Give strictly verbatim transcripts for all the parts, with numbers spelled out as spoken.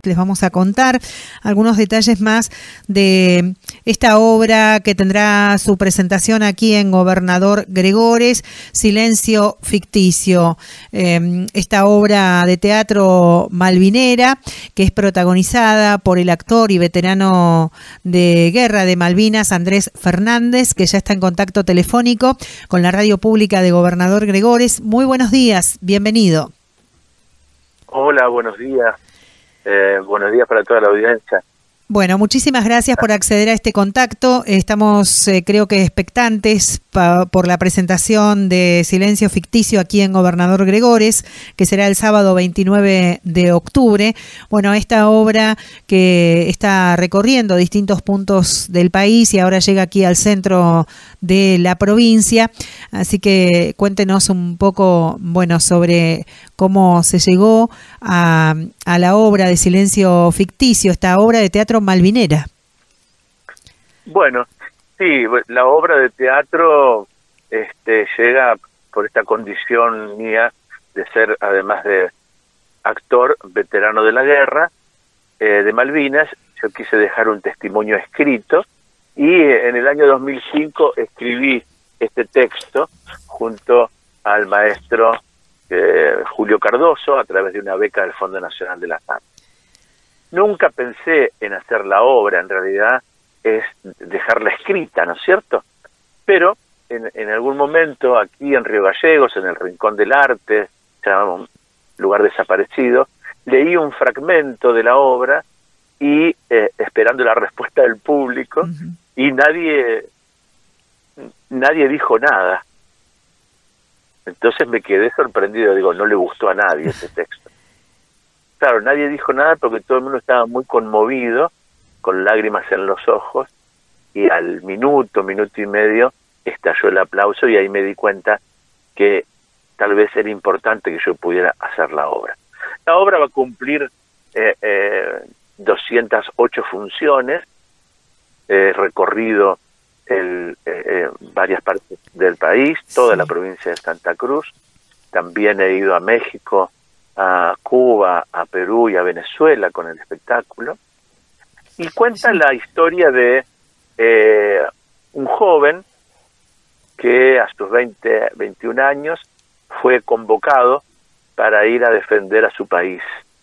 les vamos a contar algunos detalles más de esta obra que tendrá su presentación aquí en Gobernador Gregores, Silencio Ficticio. Eh, esta obra de teatro malvinera, que es protagonizada por el actor y veterano de guerra de Malvinas, Andrés Fernández, que ya está en contacto telefónico con la radio pública de Gobernador Gregores. Muy buenos días, bienvenido. Hola, buenos días. Eh, buenos días para toda la audiencia. Bueno, muchísimas gracias por acceder a este contacto. Estamos, eh, creo que, expectantes pa, por la presentación de Silencio Ficticio aquí en Gobernador Gregores, que será el sábado veintinueve de octubre. Bueno, esta obra que está recorriendo distintos puntos del país y ahora llega aquí al centro de la provincia. Así que cuéntenos un poco, bueno, sobre cómo se llegó a, a la obra de Silencio Ficticio, esta obra de teatro malvinera. Bueno, sí, la obra de teatro este, llega por esta condición mía de ser, además de actor, veterano de la guerra, eh, de Malvinas. Yo quise dejar un testimonio escrito y eh, en el año dos mil cinco escribí este texto junto al maestro eh, Julio Cardoso a través de una beca del Fondo Nacional de las Artes. Nunca pensé en hacer la obra, en realidad es dejarla escrita, ¿no es cierto? Pero en, en algún momento aquí en Río Gallegos, en el Rincón del Arte, se llama un lugar desaparecido, leí un fragmento de la obra y eh, esperando la respuesta del público, uh-huh. y nadie, nadie dijo nada. Entonces me quedé sorprendido, digo, no le gustó a nadie ese texto. Claro, nadie dijo nada porque todo el mundo estaba muy conmovido, con lágrimas en los ojos, y al minuto, minuto y medio, estalló el aplauso y ahí me di cuenta que tal vez era importante que yo pudiera hacer la obra. La obra va a cumplir eh, eh, doscientas ocho funciones, eh, recorrido el, eh, varias partes del país, toda sí. La provincia de Santa Cruz. También he ido a México, a Cuba, a Perú y a Venezuela con el espectáculo, y cuenta sí. La historia de eh, un joven que a sus veinte, veintiún años fue convocado para ir a defender a su país,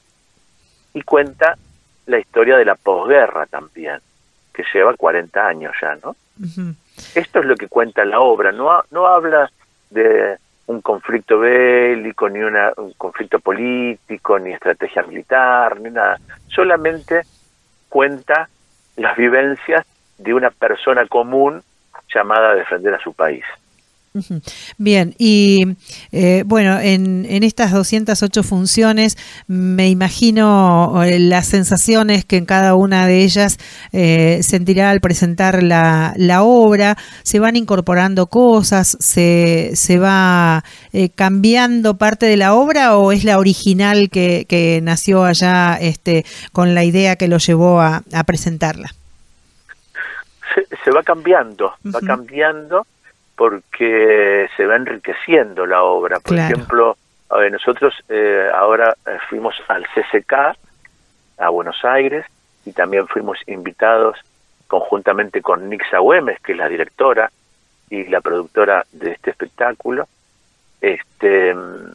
y cuenta la historia de la posguerra también, que lleva cuarenta años ya, ¿no? Uh-huh. Esto es lo que cuenta la obra, no, no habla de un conflicto bélico, ni una, un conflicto político, ni estrategia militar, ni nada. Solamente cuenta las vivencias de una persona común llamada a defender a su país. Bien, y eh, bueno, en, en estas doscientas ocho funciones me imagino las sensaciones que en cada una de ellas eh, sentirá al presentar la, la obra. Se van incorporando cosas, se, se va eh, cambiando parte de la obra, o es la original que, que nació allá este, con la idea que lo llevó a, a presentarla. Se, se va cambiando, uh-huh. va cambiando. Porque se va enriqueciendo la obra. Por claro. ejemplo, a ver, nosotros eh, ahora eh, fuimos al C C K, a Buenos Aires, y también fuimos invitados conjuntamente con Nixa Güemes, que es la directora y la productora de este espectáculo, este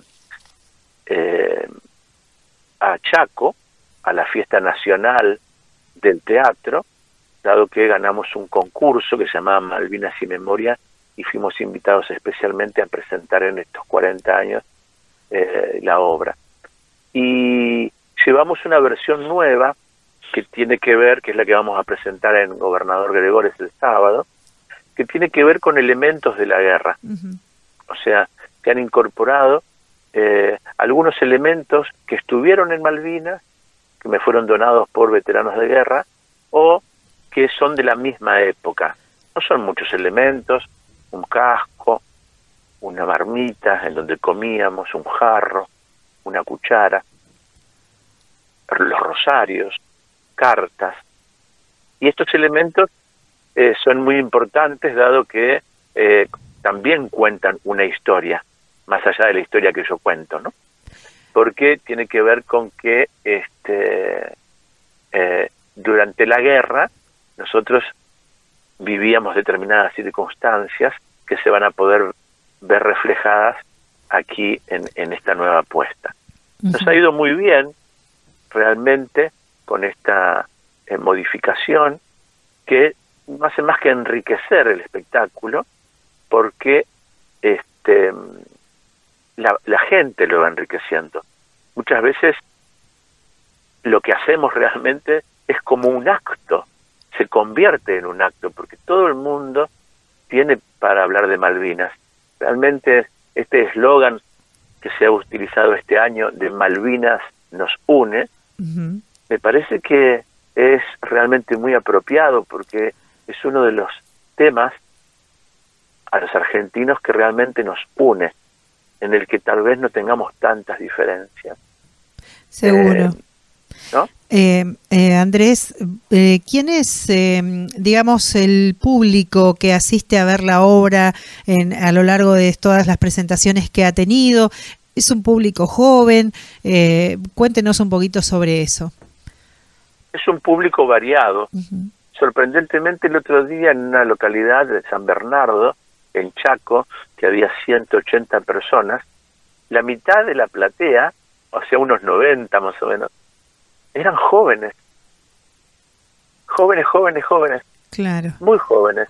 eh, a Chaco, a la fiesta nacional del teatro, dado que ganamos un concurso que se llamaba Malvinas y Memoria, y fuimos invitados especialmente a presentar en estos cuarenta años eh, la obra. Y llevamos una versión nueva que tiene que ver, que es la que vamos a presentar en Gobernador Gregores el sábado, que tiene que ver con elementos de la guerra. Uh-huh. O sea, que han incorporado eh, algunos elementos que estuvieron en Malvinas, que me fueron donados por veteranos de guerra, o que son de la misma época. No son muchos elementos, un casco, una marmita en donde comíamos, un jarro, una cuchara, los rosarios, cartas. Y estos elementos eh, son muy importantes, dado que eh, también cuentan una historia, más allá de la historia que yo cuento, ¿no? Porque tiene que ver con que este eh, durante la guerra nosotros vivíamos determinadas circunstancias que se van a poder ver reflejadas aquí en, en esta nueva apuesta. Uh-huh. Nos ha ido muy bien realmente con esta eh, modificación que no hace más que enriquecer el espectáculo, porque este la, la gente lo va enriqueciendo. Muchas veces lo que hacemos realmente es como un acto, se convierte en un acto, porque todo el mundo tiene para hablar de Malvinas. Realmente este eslogan que se ha utilizado este año de Malvinas nos une, uh-huh. me parece que es realmente muy apropiado, porque es uno de los temas a los argentinos que realmente nos une, en el que tal vez no tengamos tantas diferencias. Seguro. Eh, ¿no? Eh, eh, Andrés, eh, ¿quién es, eh, digamos, el público que asiste a ver la obra en, a lo largo de todas las presentaciones que ha tenido? ¿Es un público joven? Eh, cuéntenos un poquito sobre eso. Es un público variado. Uh-huh. Sorprendentemente, el otro día en una localidad de San Bernardo, en Chaco, que había ciento ochenta personas, la mitad de la platea, o sea, unos noventa más o menos, eran jóvenes. Jóvenes, jóvenes, jóvenes. Claro. Muy jóvenes.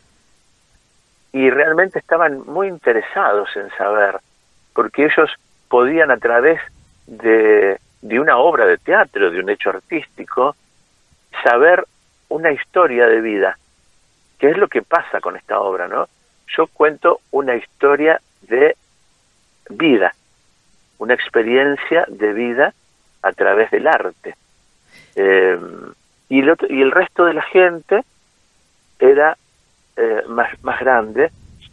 Y realmente estaban muy interesados en saber, porque ellos podían, a través de, de una obra de teatro, de un hecho artístico, saber una historia de vida, que es lo que pasa con esta obra, ¿no? Yo cuento una historia de vida, una experiencia de vida a través del arte. Eh, y, el otro, y el resto de la gente era eh, más, más grande,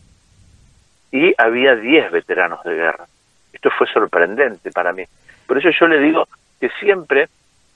y había diez veteranos de guerra. Esto fue sorprendente para mí. Por eso yo le digo que siempre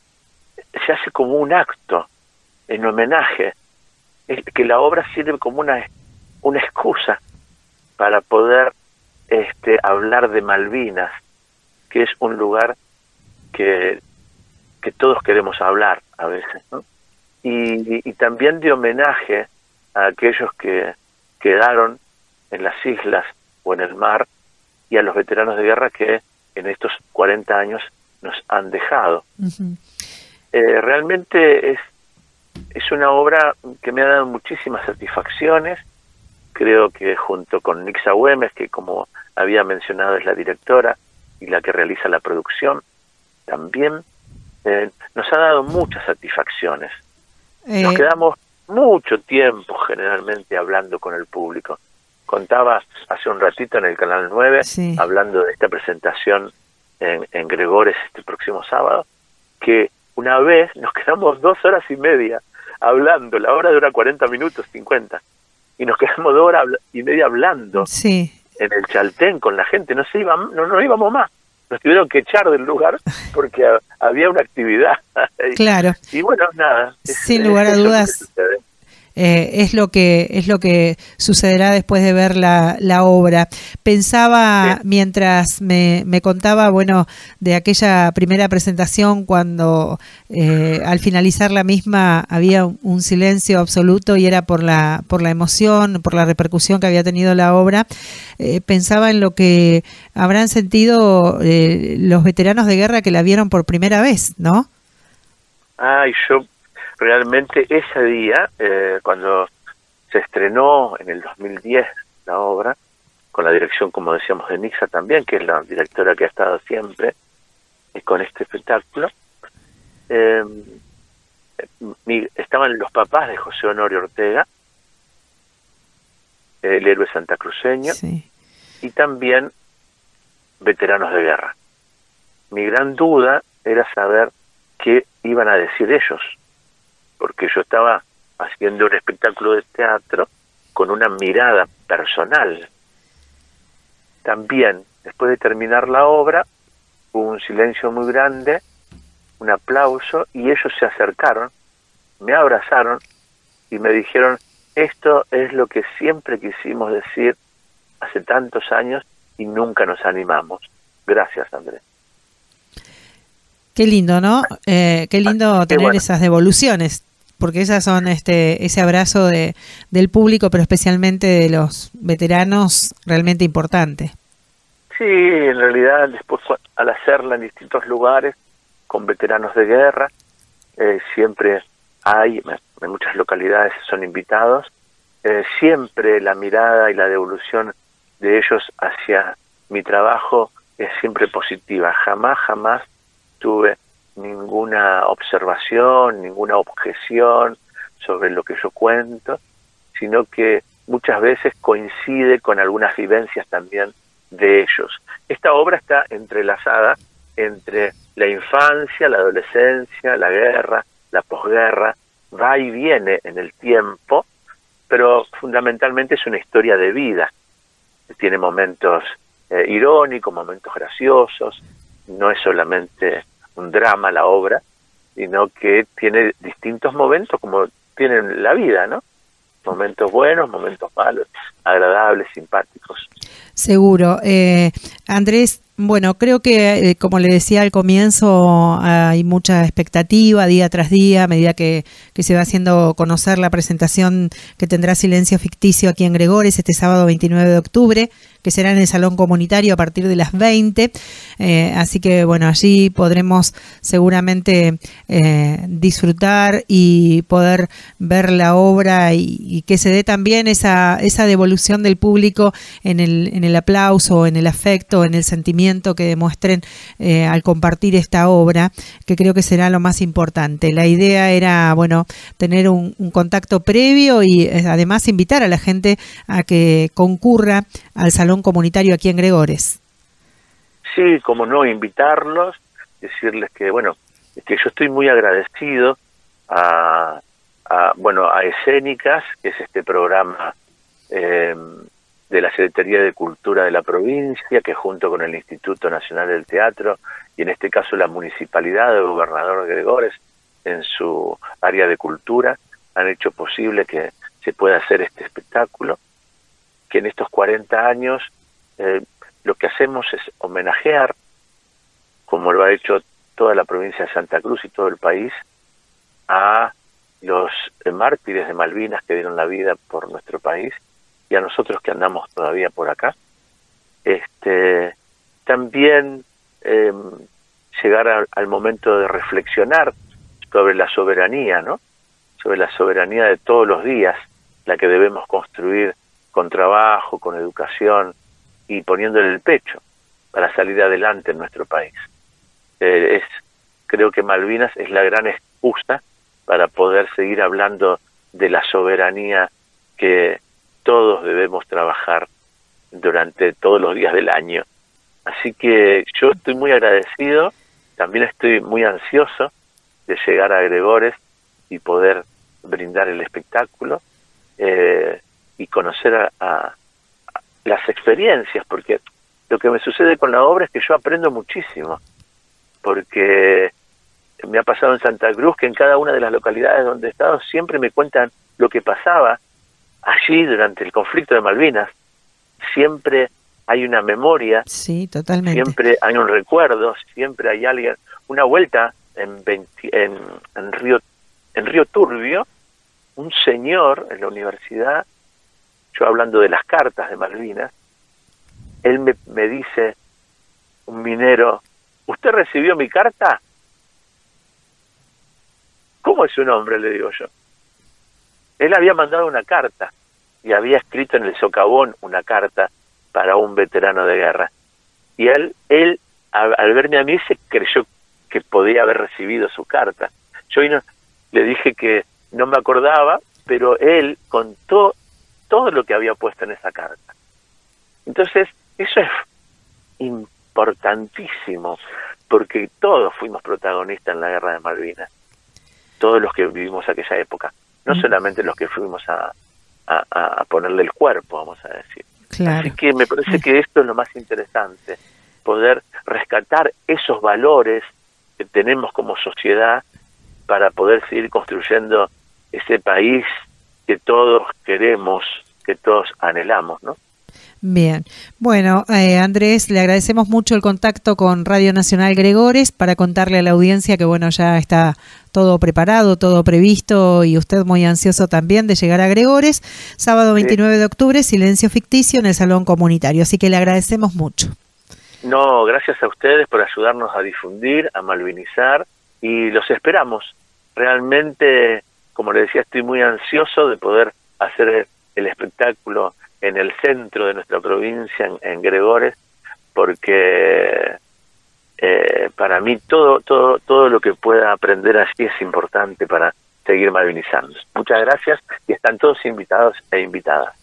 se hace como un acto en homenaje, es que la obra sirve como una, una excusa para poder este, hablar de Malvinas, que es un lugar que que todos queremos hablar a veces, ¿no? Y, y también de homenaje a aquellos que quedaron en las islas o en el mar, y a los veteranos de guerra que en estos cuarenta años nos han dejado. Uh-huh. Eh, realmente es, es una obra que me ha dado muchísimas satisfacciones. Creo que junto con Nixa Güemes, que como había mencionado es la directora y la que realiza la producción, también Eh, nos ha dado muchas satisfacciones. Eh... Nos quedamos mucho tiempo generalmente hablando con el público. Contaba hace un ratito en el Canal nueve, sí, hablando de esta presentación en, en Gregores este próximo sábado, que una vez nos quedamos dos horas y media hablando. La obra dura cuarenta minutos, cincuenta, y nos quedamos dos horas y media hablando, sí, en el Chaltén con la gente. No se iba, no, no íbamos más. Nos tuvieron que echar del lugar porque había una actividad. Claro. Y bueno, nada. Es, Sin lugar a dudas, eh, es lo que es lo que sucederá después de ver la, la obra. Pensaba, sí, mientras me, me contaba, bueno, de aquella primera presentación cuando eh, al finalizar la misma había un, un silencio absoluto, y era por la por la emoción, por la repercusión que había tenido la obra. Eh, pensaba en lo que habrán sentido eh, los veteranos de guerra que la vieron por primera vez, ¿no? Ay, yo realmente ese día, eh, cuando se estrenó en el dos mil diez la obra, con la dirección, como decíamos, de Nixa también, que es la directora que ha estado siempre eh, con este espectáculo, eh, mi, estaban los papás de José Honorio Ortega, el héroe santacruceño, sí, y también veteranos de guerra. Mi gran duda era saber qué iban a decir ellos, porque yo estaba haciendo un espectáculo de teatro con una mirada personal. También, después de terminar la obra, hubo un silencio muy grande, un aplauso, y ellos se acercaron, me abrazaron y me dijeron: esto es lo que siempre quisimos decir hace tantos años y nunca nos animamos. Gracias, Andrés. Qué lindo, ¿no? Eh, qué lindo tener bueno. esas devoluciones, porque esas son este ese abrazo de del público, pero especialmente de los veteranos, realmente importante. Sí, en realidad después al hacerla en distintos lugares con veteranos de guerra, eh, siempre hay, en muchas localidades son invitados, eh, siempre la mirada y la devolución de ellos hacia mi trabajo es siempre positiva. Jamás, jamás tuve ninguna observación, ninguna objeción sobre lo que yo cuento, sino que muchas veces coincide con algunas vivencias también de ellos. Esta obra está entrelazada entre la infancia, la adolescencia, la guerra, la posguerra, va y viene en el tiempo, pero fundamentalmente es una historia de vida. Tiene momentos eh, irónicos, momentos graciosos, no es solamente un drama la obra, sino que tiene distintos momentos como tienen la vida, ¿no? Momentos buenos, momentos malos, agradables, simpáticos. Seguro. Eh, Andrés, bueno, creo que, eh, como le decía al comienzo, hay mucha expectativa día tras día, a medida que, que se va haciendo conocer la presentación que tendrá Silencio Ficticio aquí en Gregores este sábado veintinueve de octubre, que será en el Salón Comunitario a partir de las veinte. Eh, así que, bueno, allí podremos seguramente eh, disfrutar y poder ver la obra y, y que se dé también esa, esa devolución del público en el, en el aplauso, en el afecto, en el sentimiento que demuestren eh, al compartir esta obra, que creo que será lo más importante. La idea era, bueno, tener un, un contacto previo y eh, además invitar a la gente a que concurra al Salón Comunitario aquí en Gregores. Sí, como no, invitarlos, decirles que, bueno, que yo estoy muy agradecido a, a bueno, a Escénicas, que es este programa eh, de la Secretaría de Cultura de la provincia, que junto con el Instituto Nacional del Teatro, y en este caso la Municipalidad del Gobernador Gregores, en su área de cultura, han hecho posible que se pueda hacer este espectáculo, que en estos cuarenta años eh, lo que hacemos es homenajear, como lo ha hecho toda la provincia de Santa Cruz y todo el país, a los eh, mártires de Malvinas que dieron la vida por nuestro país, y a nosotros que andamos todavía por acá. Este, también eh, llegar a, al momento de reflexionar sobre la soberanía, ¿no? Sobre la soberanía de todos los días, la que debemos construir con trabajo, con educación y poniéndole el pecho para salir adelante en nuestro país. Eh, es, creo que Malvinas es la gran excusa para poder seguir hablando de la soberanía que todos debemos trabajar durante todos los días del año. Así que yo estoy muy agradecido, también estoy muy ansioso de llegar a Gregores y poder brindar el espectáculo eh, y conocer a, a, a las experiencias, porque lo que me sucede con la obra es que yo aprendo muchísimo, porque me ha pasado en Santa Cruz que en cada una de las localidades donde he estado siempre me cuentan lo que pasaba allí durante el conflicto de Malvinas. Siempre hay una memoria, sí, totalmente. Siempre hay un recuerdo, siempre hay alguien. Una vuelta en, veinte, en, en Río en Río Turbio, un señor en la universidad, yo hablando de las cartas de Malvinas, él me, me dice, un minero, ¿usted recibió mi carta? ¿Cómo es su nombre?, le digo yo. Él había mandado una carta y había escrito en el socavón una carta para un veterano de guerra. Y él, él al, al verme a mí, se creyó que podía haber recibido su carta. Yo no, le dije que no me acordaba, pero él contó todo lo que había puesto en esa carta. Entonces, eso es importantísimo, porque todos fuimos protagonistas en la Guerra de Malvinas, todos los que vivimos aquella época, no mm. solamente los que fuimos a, a, a ponerle el cuerpo, vamos a decir. Claro. Así que me parece que esto es lo más interesante, poder rescatar esos valores que tenemos como sociedad para poder seguir construyendo ese país que todos queremos, que todos anhelamos, ¿no? Bien, bueno, eh, Andrés, le agradecemos mucho el contacto con Radio Nacional Gregores para contarle a la audiencia que bueno, ya está todo preparado, todo previsto y usted muy ansioso también de llegar a Gregores. Sábado veintinueve de octubre, silencio ficticio en el Salón Comunitario, así que le agradecemos mucho. No, gracias a ustedes por ayudarnos a difundir, a malvinizar y los esperamos. Realmente, como le decía, estoy muy ansioso de poder hacer el espectáculo en el centro de nuestra provincia, en, en Gregores, porque eh, para mí todo, todo, todo lo que pueda aprender allí es importante para seguir malvinizando. Muchas gracias y están todos invitados e invitadas.